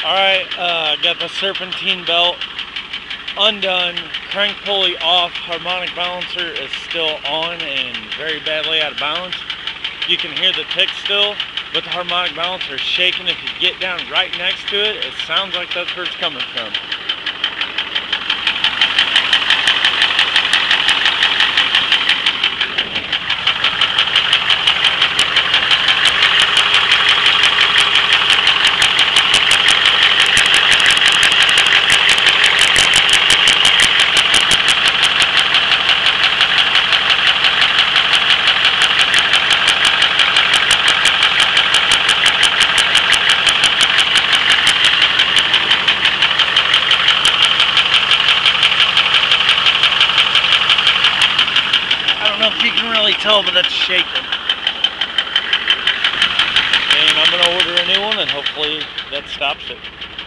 Alright, got the serpentine belt undone, crank pulley off, harmonic balancer is still on and very badly out of balance. You can hear the tick still, but the harmonic balancer is shaking. If you get down right next to it, it sounds like that's where it's coming from. I don't know if you can really tell, but it's shaking. And I'm going to order a new one and hopefully that stops it.